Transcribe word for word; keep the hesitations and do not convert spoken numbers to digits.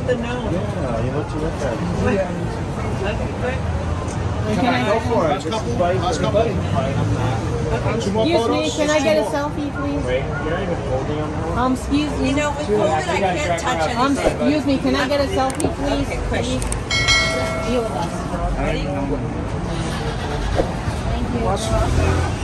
love the gnome. Yeah, you look too look at it. Okay, quick. Can I go for it? This is right for everybody. Excuse me, can I get a selfie, please? Wait, you're not even holding on that one? Um, excuse me. You know, with COVID, I can't touch anything. Um, excuse me, can I get a selfie, please? Okay, quick. Be with us. Ready? Thank you.